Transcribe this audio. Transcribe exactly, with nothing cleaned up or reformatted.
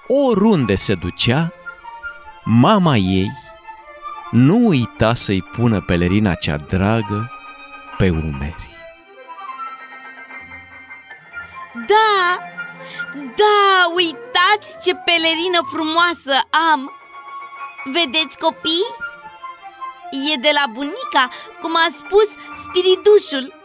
oriunde se ducea, mama ei nu uita să-i pună pelerina cea dragă pe umeri. Da, da, uitați ce pelerină frumoasă am! Vedeți, copii? E de la bunica, cum a spus spiridușul.